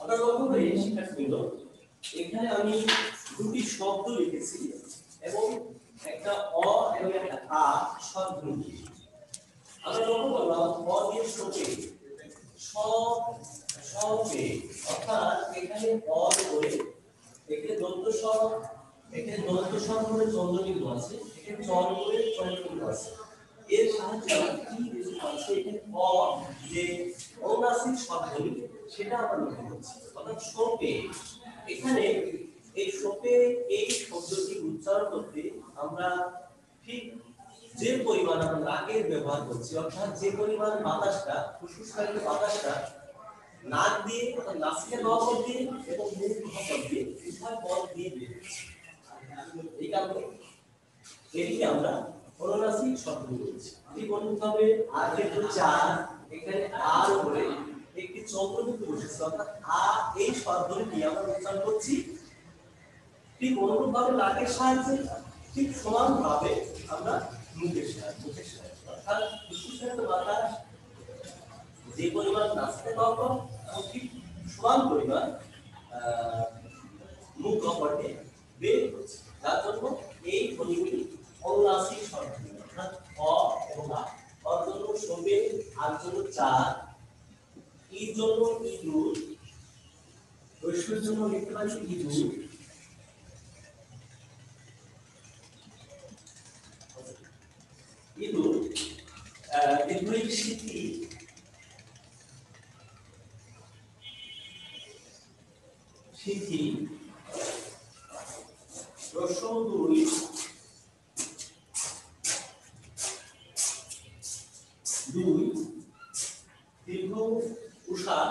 আপনারা লক্ষ্য করে শিক্ষার্থীবৃন্দ, এখানে আমি দুটি শব্দ লিখেছি এবং একটা অ এবং একটা আ শব্দ লিখেছি। আমরা লক্ষ্য করলাম অ দিয়ে শোকে শপে, অর্থাৎ এখানে অ করে এখানে দন্ত করে চন্দ্রবিন্দু আছে, এখানে চর করে চন্দ্রবিন্দু আছে। এর সাহায্যে আমরা কি বুঝতে পারছি, এখানে অ যে অনুনাসিক শব্দটি সেটা আমরা লক্ষ্য করছি। অর্থাৎ শপে, এখানে এই শপে এই শব্দটি উচ্চারণ করতে আমরা ঠিক যে পরিমাণ আমরা নাকের ব্যবহার করছি, অর্থাৎ যে পরিমাণ বাতাসটা ফুসফুসকারী বাতাসটা নাক দিয়ে অর্থাৎ নাসিকের নলপথ দিয়ে এবং মুখ পথ দিয়ে উভয় পথ দিয়ে বের হচ্ছে, এই কারণে এটিকে আমরা অনুনাসিক শব্দ বলছি। ঠিক অনুরূপভাবে আর যেহেতু চার, এখানে আর উপরে একটি চন্দ্রবিন্দু বসেছে, অর্থাৎ আ এই শব্দটি আমরা উচ্চারণ করছি ঠিক অনুরূপভাবে নাকের সাহায্যে, ঠিক সমানভাবে আমরা মুখের সাহায্যে, অর্থাৎ ফুসফুসের বাতাস যে পরিমাণ নাসিকের নলপথ এবং ঠিক সমান পরিমাণ মুখ গহ্বরে বের হচ্ছে, যার জন্য এই ধ্বনিগুলি অনুনাসিক শব্দ, অর্থাৎ অ এবং আ। অর জন্য শোবে, আর জন্য চার, ইর জন্য ইঁদুর, রস্যের জন্য লিখতে পারি ইঁদুর, ইঁদুর, দীর্ঘই সিথি, সিথি, রস্য দুই, দুই, দীর্ঘ উষা,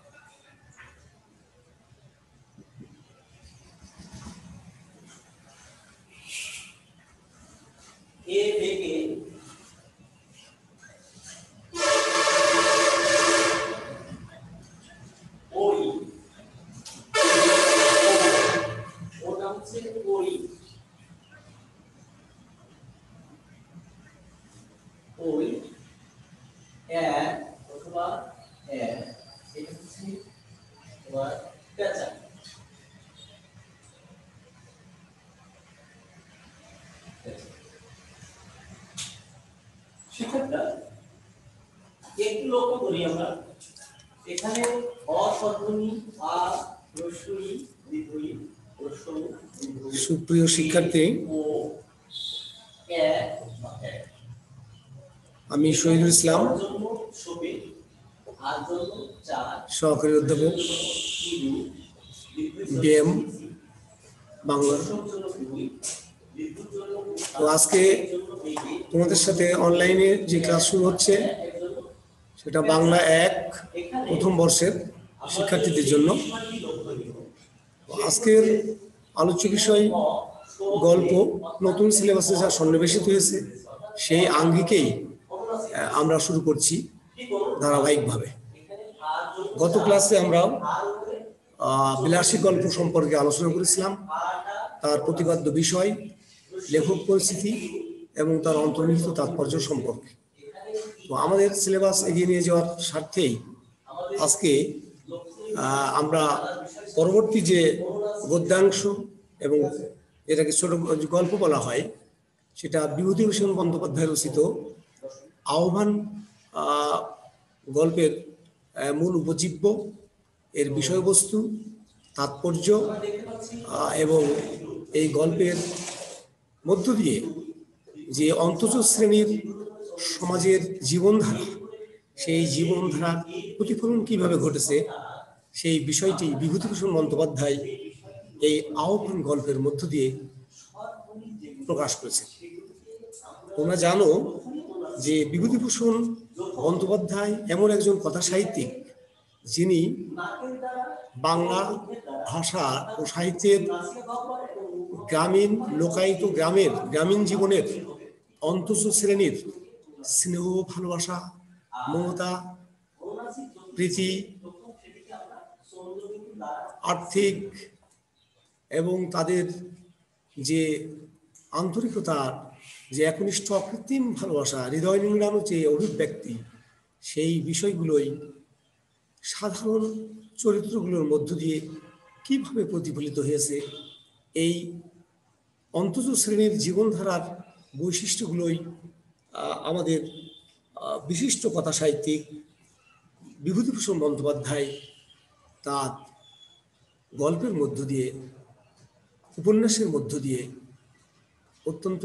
এ থেকে ওই, ওটা হচ্ছে ওই, ওই এক অথবা এক, এটা হচ্ছে তোমার পেঁচা। শিক্ষকরা একটু লক্ষ্য করি আমরা, এখানে অস্বরধ্বনি আ, রস্যই, দীর্ঘই, রস্যই, সুপ্রিয় শিক্ষার্থী, ও এক, আমি শহীদুল ইসলাম, সহকারী অধ্যাপক, বিএম বাংলা। তো আজকে তোমাদের সাথে অনলাইনে যে ক্লাস শুরু হচ্ছে সেটা বাংলা ১ প্রথম বর্ষের শিক্ষার্থীদের জন্য। আজকের আলোচ্য বিষয় গল্প, নতুন সিলেবাসে যা সন্নিবেশিত হয়েছে সেই আঙ্গিকেই আমরা শুরু করছি ধারাবাহিকভাবে। গত ক্লাসে আমরা বিলাসী গল্প সম্পর্কে আলোচনা করেছিলাম, তার প্রতিপাদ্য বিষয়, লেখক পরিস্থিতি এবং তার অন্তর্নিহিত তাৎপর্য সম্পর্কে। তো আমাদের সিলেবাস এগিয়ে নিয়ে যাওয়ার স্বার্থেই আজকে আমরা পরবর্তী যে গদ্যাংশ এবং এটাকে ছোট গল্প বলা হয়, সেটা বিভূতিভূষণ বন্দ্যোপাধ্যায় রচিত আহ্বান গল্পের মূল উপজীব্য, এর বিষয়বস্তু, তাৎপর্য এবং এই গল্পের মধ্য দিয়ে যে অন্তঃজ শ্রেণীর সমাজের জীবনধারা, সেই জীবনধারার প্রতিফলন কিভাবে ঘটেছে সেই বিষয়টি বিভূতিভূষণ বন্দ্যোপাধ্যায় এই আহ্বান গল্পের মধ্য দিয়ে প্রকাশ করেছে। তোমরা জানো যে বিভূতিভূষণ বন্দ্যোপাধ্যায় এমন একজন কথা সাহিত্যিক যিনি বাংলা ভাষা ও সাহিত্যের গ্রামীণ লোকায়িত গ্রামীণ জীবনের অন্তঃজ শ্রেণীর স্নেহ, ভালোবাসা, মমতা, প্রীতি, আর্থিক এবং তাদের যে আন্তরিকতার যে একনিষ্ঠ অকৃত্রিম ভালোবাসা, হৃদয় নিংড়ানো যে অভিব্যক্তি, সেই বিষয়গুলোই সাধারণ চরিত্রগুলোর মধ্য দিয়ে কিভাবে প্রতিফলিত হয়েছে এই অন্তজ শ্রেণীর জীবনধারার বৈশিষ্ট্যগুলোই আমাদের বিশিষ্ট কথা সাহিত্যিক বিভূতিভূষণ বন্দ্যোপাধ্যায় তার গল্পের মধ্য দিয়ে, উপন্যাসের মধ্য দিয়ে অত্যন্ত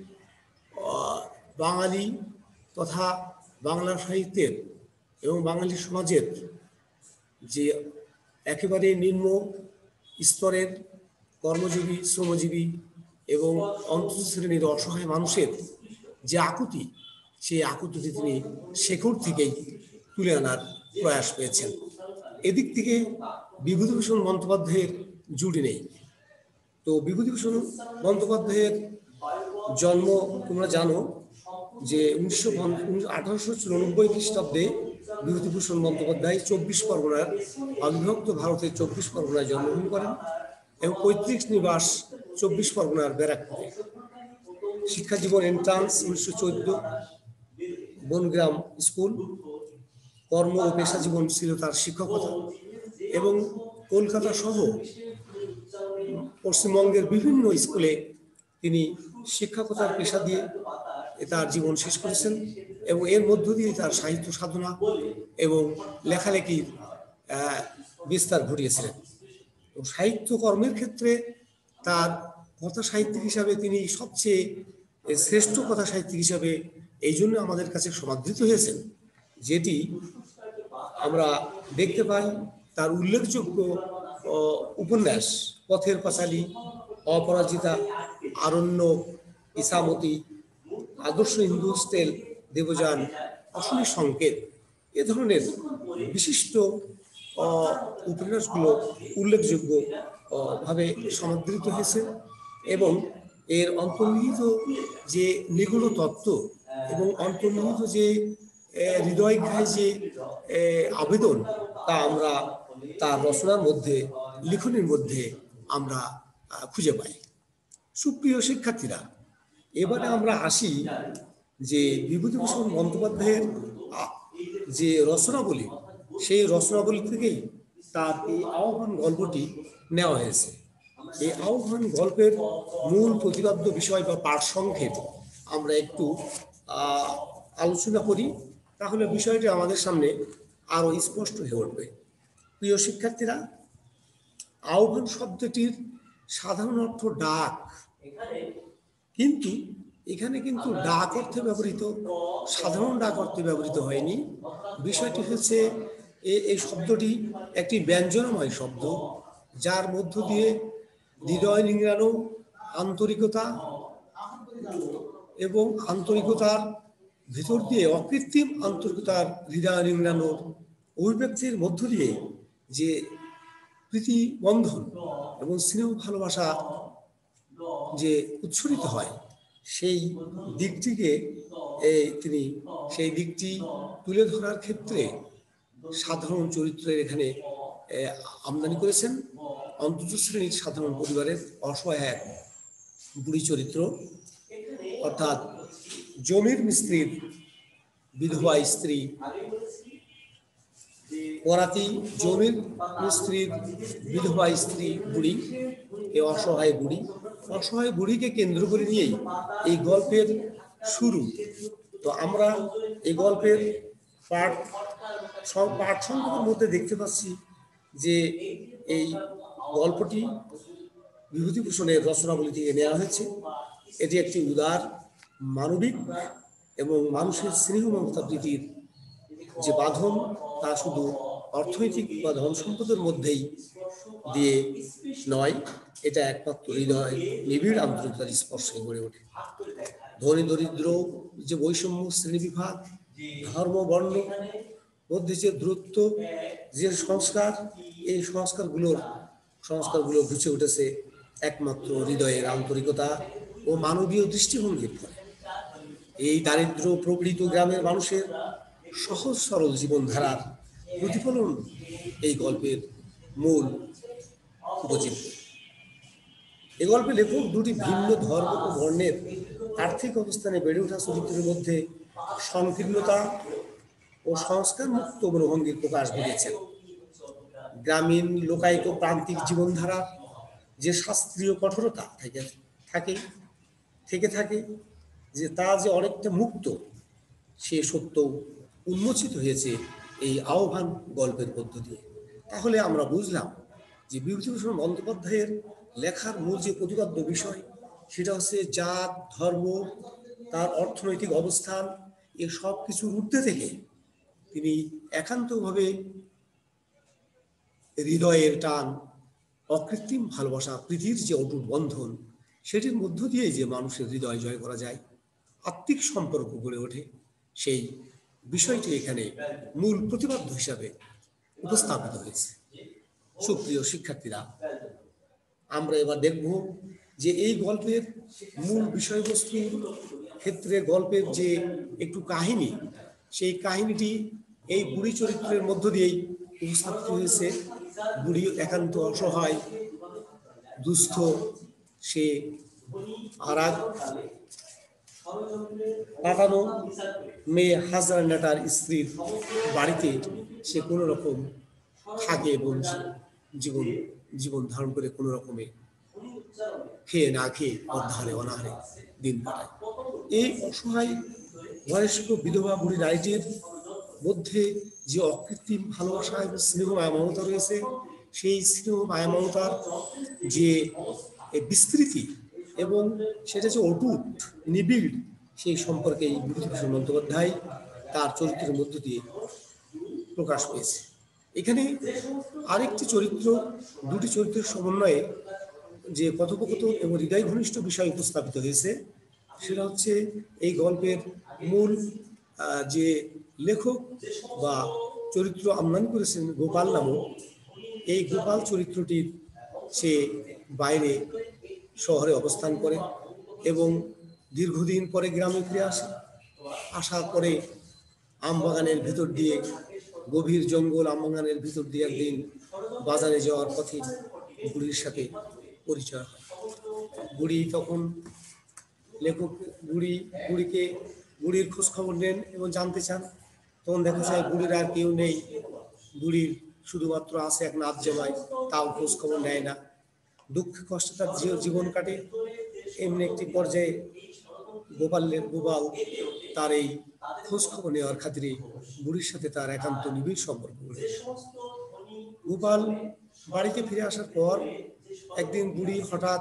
বাঙালি তথা বাংলা সাহিত্যের এবং বাঙালি সমাজের যে একেবারে নিম্ন স্তরের কর্মজীবী, শ্রমজীবী এবং অন্তত শ্রেণীর অসহায় মানুষের যে আকুতি, সেই আকুতিটি তিনি শেকড় থেকেই তুলে আনার প্রয়াস পেয়েছেন। এদিক থেকে বিভূতিভূষণ বন্দ্যোপাধ্যায়ের জুড়ি নেই। তো বিভূতিভূষণ বন্দ্যোপাধ্যায়ের জন্ম তোমরা জানো যে 1894 খ্রিস্টাব্দে বিভূতিভূষণ বন্দ্যোপাধ্যায় 24 পরগনার অবিভক্ত ভারতের 24 পরগনায় জন্মগ্রহণ করেন এবং পৈতৃক নিবাস 24 পরগনার ব্যারাকপুরে। শিক্ষা জীবন এন্ট্রান্স 1914, বনগ্রাম স্কুল। কর্ম ও পেশা জীবন ছিল তার শিক্ষকতা এবং কলকাতা সহ পশ্চিমবঙ্গের বিভিন্ন স্কুলে তিনি শিক্ষকতার পেশা দিয়ে তার জীবন শেষ করেছেন এবং এর মধ্য দিয়ে তার সাহিত্য সাধনা এবং লেখালেখির বিস্তার ঘটিয়েছিলেন। সাহিত্য কর্মের ক্ষেত্রে তার কথা সাহিত্যিক হিসাবে তিনি সবচেয়ে শ্রেষ্ঠ কথা সাহিত্যিক হিসাবে এই জন্য আমাদের কাছে সমাদৃত হয়েছেন, যেটি আমরা দেখতে পাই তার উল্লেখযোগ্য উপন্যাস পথের পাঁচালী, অপরাজিতা, আরণ্য, ইসামতি, আদর্শ হিন্দু স্টেল, দেবযান, অশনি সংকেত এ ধরনের বিশিষ্ট উপন্যাসগুলো উল্লেখযোগ্য ভাবে সমাদৃত হয়েছে এবং এর অন্তর্নিহিত যে নিগূঢ় তত্ত্ব এবং অন্তর্নিহিত যে হৃদয়গ্রাহী যে আবেদন তা আমরা তার রচনার মধ্যে, লিখনের মধ্যে আমরা খুঁজে পাই। সুপ্রিয় শিক্ষার্থীরা, এবারে আমরা আসি যে বিভূতিভূষণ বন্দ্যোপাধ্যায়ের যে রচনাবলী, সেই রচনাবলী থেকেই তার এই আহ্বান গল্পটি নেওয়া হয়েছে। এই আহ্বান গল্পের মূল প্রতিপাদ্য বিষয় বা পাঠ সংক্ষেপ আমরা একটু আলোচনা করি, তাহলে বিষয়টি আমাদের সামনে আরো স্পষ্ট হয়ে উঠবে। প্রিয় শিক্ষার্থীরা, আহ্বান শব্দটির সাধারণ অর্থ ডাক, কিন্তু এখানে কিন্তু ডাক অর্থে ব্যবহৃত, সাধারণ ডাক অর্থে ব্যবহৃত হয়নি। বিষয়টি হচ্ছে এই শব্দটি একটি ব্যঞ্জনময় শব্দ, যার মধ্য দিয়ে হৃদয় নিংড়ানো আন্তরিকতা এবং আন্তরিকতার ভিতর দিয়ে অকৃত্রিম আন্তরিকতার হৃদয় নিংড়ানোর অভিব্যক্তির মধ্য দিয়ে যে প্রীতি বন্ধন এবং স্নেহ ভালোবাসা যে উচ্ছরিত হয়, সেই দিকটিকে তিনি সেই দিকটি তুলে ধরার ক্ষেত্রে সাধারণ চরিত্রের এখানে আমদানি করেছেন। অন্তত শ্রেণীর সাধারণ পরিবারের অসহায় এক বুড়ি চরিত্র, অর্থাৎ জমির মিস্ত্রির বিধবা স্ত্রী, করাতি জমির মিস্ত্রির বিধবা স্ত্রী বুড়ি, এই অসহায় বুড়িকে কেন্দ্র করে নিয়েই এই গল্পের শুরু। তো আমরা এই গল্পের পাঠ সংখ্যার মধ্যে দেখতে পাচ্ছি যে এই গল্পটি বিভূতিভূষণের রচনাবলী থেকে নেওয়া হয়েছে। এটি একটি উদার, মানবিক এবং মানুষের স্নেহ মমতা প্রীতির যে বাঁধন, তা শুধু অর্থনৈতিক বা ধন সম্পদের মধ্যেই দিয়ে নয়, এটা একমাত্র হৃদয় নিবিড় আন্তরিকতার স্পর্শে গড়ে ওঠে। ধনী দরিদ্র যে বৈষম্য, শ্রেণী বিভাগ, ধর্ম, বর্ণ মধ্যে যে দূরত্ব, যে সংস্কার, এই সংস্কারগুলো ঘুচে উঠেছে একমাত্র হৃদয়ের আন্তরিকতা ও মানবীয় দৃষ্টিভঙ্গির ফলে। এই দারিদ্র প্রবৃত গ্রামের মানুষের সহজ সরল জীবনধারার প্রতিফলন এই গল্পের মূল উপজীব্য। এই গল্পে লেখক দুটি ভিন্ন ধর্ম ও বর্ণের আর্থিক অবস্থানে বেড়ে ওঠা চরিত্রের মধ্যে সংকীর্ণতা ও সংস্কার মুক্ত মনোভঙ্গির প্রকাশ ঘটিয়েছেন। গ্রামীণ লোকায়ত প্রান্তিক জীবনধারা যে শাস্ত্রীয় কঠোরতা থাকে থেকে থাকে, যে তা যে অনেকটা মুক্ত, সে সত্য উন্মোচিত হয়েছে এই আহ্বান গল্পের মধ্য দিয়ে। তাহলে আমরা বুঝলাম যে বিভূতিভূষণ বন্দ্যোপাধ্যায়ের লেখার মূল যে প্রতিপাদ্য বিষয়, সেটা হচ্ছে জাত, ধর্ম, তার অর্থনৈতিক অবস্থান, এ সব কিছুর ঊর্ধ্বে থেকে তিনি একান্তভাবে হৃদয়ের টান, অকৃত্রিম ভালোবাসা, প্রীতির যে অটুট বন্ধন, সেটির মধ্য দিয়ে যে মানুষের হৃদয় জয় করা যায়, আত্মিক সম্পর্ক গড়ে ওঠে, সেই বিষয়টি এখানে মূল প্রতিপাদ্য হিসাবে উপস্থাপিত হয়েছে। সুপ্রিয় শিক্ষার্থীরা, আমরা এবার দেখব যে এই গল্পের মূল বিষয়বস্তুর ক্ষেত্রে গল্পের যে একটু কাহিনী, সেই কাহিনীটি এই বুড়ি চরিত্রের মধ্য দিয়েই উপস্থাপিত হয়েছে। বুড়ি একান্ত অসহায়, দুস্থ, সে আর এক পাঠানো মেয়ে হাজরা নেটার স্ত্রীর বাড়িতে সে কোনো রকম থাকে এবং জীবন জীবন ধারণ করে কোনো রকমে খেয়ে না খেয়ে অর্ধাহারে অনাহারে দিন কাটায়। এই অসহায় বয়স্ক বিধবা বুড়ি নারীটির মধ্যে যে অকৃত্রিম ভালোবাসা এবং স্নেহ মায়া মমতা রয়েছে, সেই স্নেহ মায়া মমতার যে বিস্তৃতি এবং সেটা যে অটুট নিবিড়, সেই সম্পর্কে এই বিভূতিভূষণ বন্দ্যোপাধ্যায় তার চরিত্রের মধ্য দিয়ে প্রকাশ পেয়েছে। এখানে আরেকটি চরিত্র, দুটি চরিত্রের সমন্বয়ে যে কথোপকথন এবং হৃদয় ঘনিষ্ঠ বিষয় উপস্থাপিত হয়েছে, সেটা হচ্ছে এই গল্পের মূল যে লেখক বা চরিত্র আমদানি করেছেন গোপাল নামক, এই গোপাল চরিত্রটির সে বাইরে শহরে অবস্থান করে এবং দীর্ঘদিন পরে গ্রামে ফিরে আসে। আসার পরে আমবাগানের ভিতর দিয়ে, গভীর জঙ্গল আমবাগানের ভিতর দিয়ে একদিন বাজারে যাওয়ার পথে বুড়ির সাথে পরিচয় হয়। বুড়ি তখন লেখক বুড়ির খোঁজ খবর নেন এবং জানতে চান। তখন দেখা যায় বুড়ির আর কেউ নেই, বুড়ির শুধুমাত্র আছে এক নাচ জামাই, তাও খোঁজ খবর নেয় না। দুঃখ কষ্টে তার জীবন কাটে। এমনি একটি পর্যায়ে গোপাল তার এই খোঁজ খবর নেওয়ার খাতিরে বুড়ির সাথে তার একান্ত নিবিড় সম্পর্ক। গোপাল বাড়িতে ফিরে আসার পর একদিন বুড়ি হঠাৎ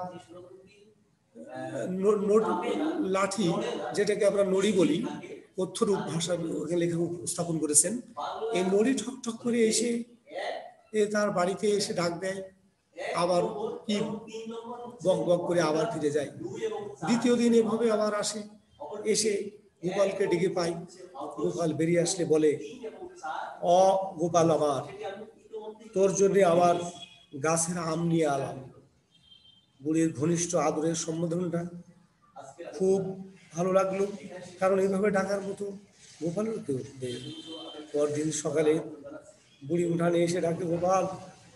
লাঠি, যেটাকে আমরা নড়ি বলি, কথ্যরূপ ভাষা লেখা উপস্থাপন করেছেন, এই নড়ি ঠক ঠক করে এসে তার বাড়িতে এসে ডাক দেয়, আবার কি বক বক করে আবার ফিরে যায়। দ্বিতীয় দিন এভাবে আবার আসে, এসে গোপালকে ডেকে পাই। গোপাল বেরিয়ে আসলে বলে, গোপাল, আবার তোর জন্য আবার গাছের আম নিয়ে আলাম। বুড়ির ঘনিষ্ঠ আদরের সম্বোধনটা খুব ভালো লাগলো, কারণ এইভাবে ডাকার মতো গোপালের কেউ নেই। পরদিন সকালে বুড়ি উঠানে এসে ডাকে, গোপাল।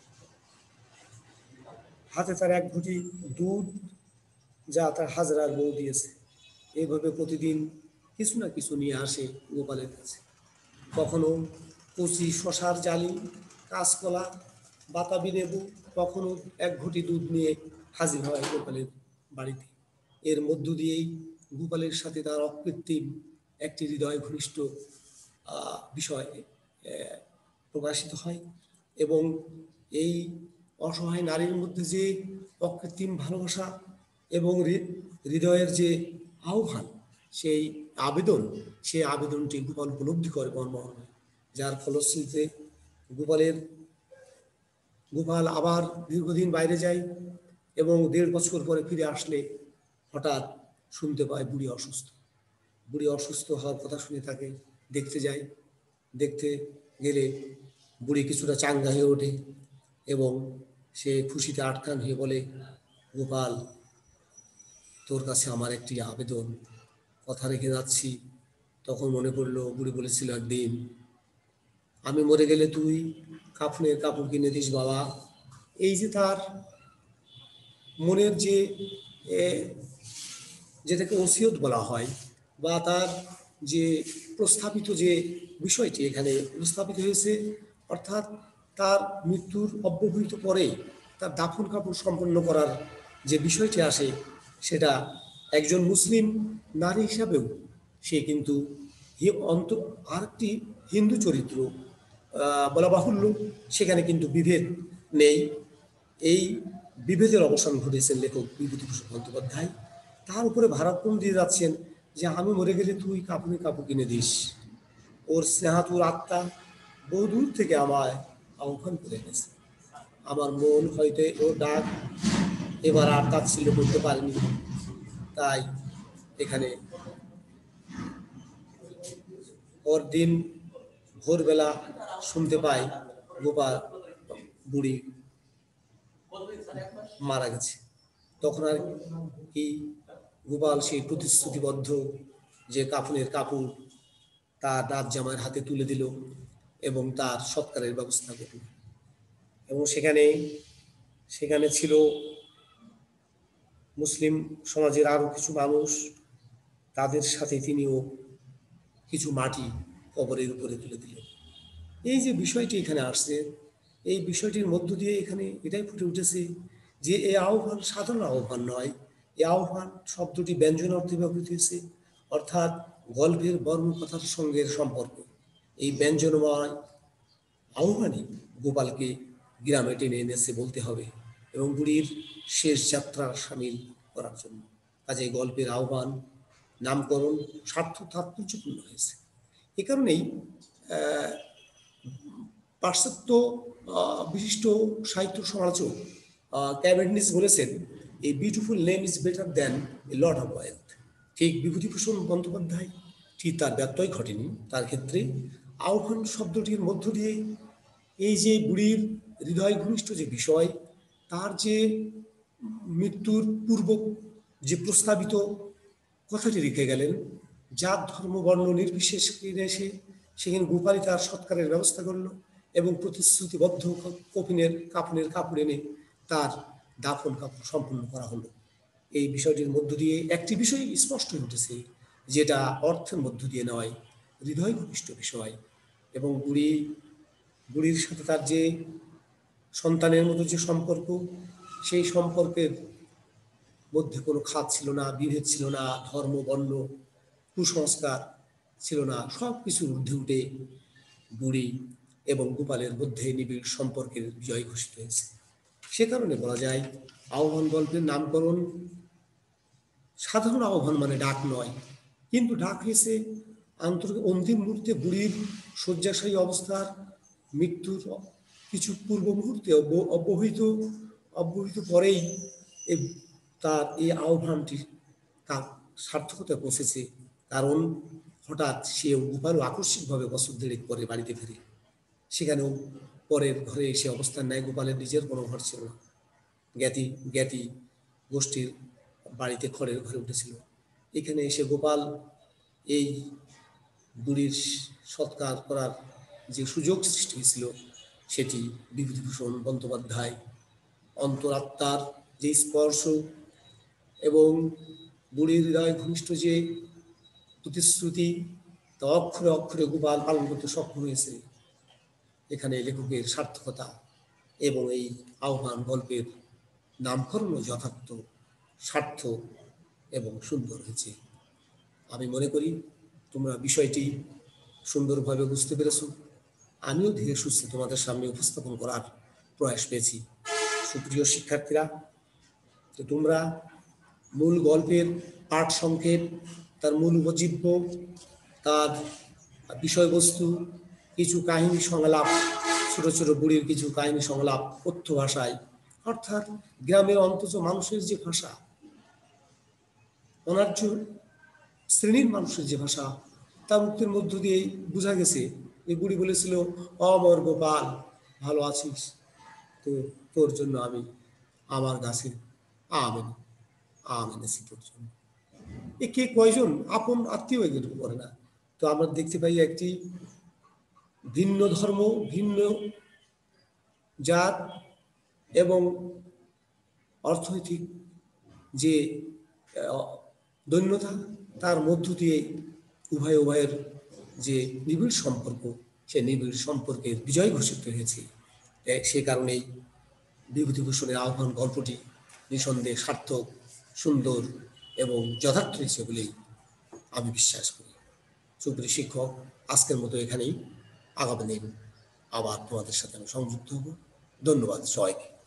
হাতে তার এক ঘুঁটি দুধ, যা তার হাজরার বউ দিয়েছে। এইভাবে প্রতিদিন কিছু না কিছু নিয়ে আসে গোপালের কাছে। কখনো কচি শশার জালি, কাঁচকলা, বাতাবি লেবু, কখনো এক ঘুঁটি দুধ নিয়ে হাজির হয় গোপালের বাড়িতে। এর মধ্য দিয়েই গোপালের সাথে তার অকৃত্রিম একটি হৃদয় ঘনিষ্ঠ বিষয় প্রকাশিত হয় এবং এই অসহায় নারীর মধ্যে যে অকৃত্রিম ভালোবাসা এবং হৃদয়ের যে আহ্বান, সেই আবেদনটি গোপাল উপলব্ধি করে মনমোহন, যার ফলশ্রুতিতে গোপাল আবার দীর্ঘদিন বাইরে যায় এবং 1.5 বছর পরে ফিরে আসলে হঠাৎ শুনতে পায় বুড়ি অসুস্থ। বুড়ি অসুস্থ হওয়ার কথা শুনে তাকে দেখতে যায়। দেখতে গেলে বুড়ি কিছুটা চাঙ্গা হয়ে ওঠে এবং সে খুশিতে আটকান হয়ে বলে, গোপাল, তোর কাছে আমার একটি আবেদন, কথা রেখে যাচ্ছি। তখন মনে পড়লো বুড়ি বলেছিল একদিন, আমি মরে গেলে তুই কাফনের কাপড় কিনে দিস বাবা। এই যে তার মনের যে যেটাকে ওসিয়ত বলা হয়, বা তার যে প্রস্তাবিত যে বিষয়টি এখানে উপস্থাপিত হয়েছে, অর্থাৎ তার মৃত্যুর অব্যবহিত পরে তার দাফন কাপড় সম্পন্ন করার যে বিষয়টি আসে, সেটা একজন মুসলিম নারী হিসাবেও সে কিন্তু আরেকটি হিন্দু চরিত্র বলা বাহুল্য, সেখানে কিন্তু বিভেদ নেই। এই বিভেদের অবসান ঘটেছেন লেখক বিভূতিভূষণ বন্দ্যোপাধ্যায়। তার উপরে ভারাক্রম দিয়ে যাচ্ছেন যে আমি মরে গেলে তুই কাপড়ে কাপড় কিনে দিস। ওর স্নেহাতুর আত্মা বহুদূর থেকে আমায় আহ্বান করে এনেছে। আমার মন হয়তো ওর ডাক এবার আর তাচ্ছিল্য করতে পারেনি, তাই এখানে পরদিন ভোরবেলা শুনতে পাই গোপাল বুড়ি মারা গেছে। তখন আর কি গোপাল সেই প্রতিশ্রুতিবদ্ধ যে কাফনের কাপড় তার রাত জামাইয়ের হাতে তুলে দিল এবং তার সৎকারের ব্যবস্থা করল। এবং সেখানে ছিল মুসলিম সমাজের আরো কিছু মানুষ, তাদের সাথে তিনিও কিছু মাটি কবরের উপরে তুলে দিলেন। এই যে বিষয়টি এখানে আসছে, এই বিষয়টির মধ্য দিয়ে এখানে এটাই ফুটে উঠেছে যে এই আহ্বান সাধারণ আহ্বান নয়। এই আহ্বান শব্দটি ব্যঞ্জন অর্থে ব্যবহৃত হয়েছে, অর্থাৎ গল্পের বর্ণকথার সঙ্গে সম্পর্ক। এই ব্যঞ্জনময় আহ্বানই গোপালকে গ্রামে টেনে এনেছে বলতে হবে এবং বুড়ির শেষ যাত্রা সামিল করার জন্য। কাজে গল্পের আহ্বান, নামকরণ সার্থক তাৎপর্যপূর্ণ হয়েছে। এ কারণেই পাশ্চাত্য বিশিষ্ট সাহিত্য সমালোচক ক্যাভেন্ডিশ বলেছেন, a beautiful name is better than a lot of wealth. ঠিক বিভূতিভূষণ বন্দ্যোপাধ্যায় ঠিক তার ব্যত্যয় ঘটেনি। তার ক্ষেত্রে আহ্বান শব্দটির মধ্য দিয়ে এই যে বুড়ির হৃদয় ঘনিষ্ঠ যে বিষয়, তার যে মৃত্যুর পূর্ব যে প্রস্তাবিত কথাটি রেখে গেলেন, জাত ধর্ম বর্ণ নির্বিশেষে এসে সেখানে গোপালই তার সৎকারের ব্যবস্থা করলো এবং প্রতিশ্রুতিবদ্ধ কাফনের কাপড় এনে তার দাফন কাপড় সম্পন্ন করা হলো। এই বিষয়টির মধ্য দিয়ে একটি বিষয় স্পষ্ট উঠেছে, যেটা অর্থের মধ্য দিয়ে নয়, হৃদয় ঘনিষ্ঠ বিষয়। এবং বুড়ির সাথে তার যে সন্তানের মতো যে সম্পর্ক, সেই সম্পর্কের মধ্যে কোনো খাত ছিল না, বিভেদ ছিল না, ধর্ম বর্ণ কুসংস্কার ছিল না। সব কিছুর ঊর্ধ্বে উঠে বুড়ি এবং গোপালের মধ্যে নিবিড় সম্পর্কের বিজয় ঘোষিত হয়েছে। সে কারণে বলা যায় আহ্বান গল্পের নামকরণ সাধারণ আহ্বান মানে ডাক নয়, কিন্তু ডাক হয়েছে অন্তিম মুহূর্তে বুড়ির শয্যাশায়ী অবস্থার মৃত্যুর কিছু পূর্ব মুহূর্তে অব্যবহিত পরেই তার এই আহ্বানটি তার সার্থকতা পৌঁছেছে। কারণ হঠাৎ সে গোপালও আকস্মিকভাবে বছর দেড়েক পরে বাড়িতে ফিরে। সেখানেও পরের ঘরে এসে অবস্থান নেয়। গোপালের নিজের কোনো ঘর ছিল না, জ্ঞাতি গোষ্ঠীর বাড়িতে খড়ের ঘরে উঠেছিল। এখানে এসে গোপাল এই বুড়ির সৎকার করার যে সুযোগ সৃষ্টি হয়েছিল, সেটি বিভূতিভূষণ বন্দ্যোপাধ্যায় অন্তরাত্মার যে স্পর্শ এবং বুড়ির হৃদয় ঘনিষ্ঠ যে প্রতিশ্রুতি, তা অক্ষরে অক্ষরে গোপাল পালন করতে সক্ষম হয়েছে। এখানে লেখকের সার্থকতা এবং এই আহ্বান গল্পের নামকরণও যথার্থ, সার্থক এবং সুন্দর হয়েছে। আমি মনে করি তোমরা বিষয়টি সুন্দরভাবে বুঝতে পেরেছ। আমিও ধীরে সুস্থে তোমাদের সামনে উপস্থাপন করার প্রয়াস পেয়েছি। সুপ্রিয় শিক্ষার্থীরা, তো তোমরা মূল গল্পের পাঠ সংক্ষেপ, তার মূল উপজীব্য, তার বিষয়বস্তু, কিছু কাহিনী সংলাপ, ছোট ছোট বুড়ির কিছু কাহিনী সংলাপ কথ্য ভাষায়, অর্থাৎ গ্রামের অন্তত মানুষের যে ভাষা, অনার্য শ্রেণীর মানুষের যে ভাষা, তার মুক্তির মধ্য দিয়ে বোঝা গেছে এই বুড়ি বলেছিল, অমর গোপাল ভালো আছিস, তো তোর জন্য আমি আমার গাছে আম এনেছি তোর জন্য। এ কে কয়জন আপন আত্মীয় এগুলো করে না। তো আমরা দেখতে পাই একটি ভিন্ন ধর্ম, ভিন্ন জাত এবং অর্থনৈতিক যে দৈন্যতা, তার মধ্য দিয়ে উভয়ের যে নিবিড় সম্পর্ক, সে নিবিড় সম্পর্কের বিজয় ঘোষিত হয়েছে। সে কারণেই বিভূতিভূষণের আহ্বান গল্পটি নিঃসন্দেহে সার্থক, সুন্দর এবং যথার্থ হয়েছে বলেই আমি বিশ্বাস করি। সুপ্রিয় শিক্ষক, আজকের মতো এখানেই। আগামী দিন আবার তোমাদের সাথে আমি সংযুক্ত হব। ধন্যবাদ সবাইকে।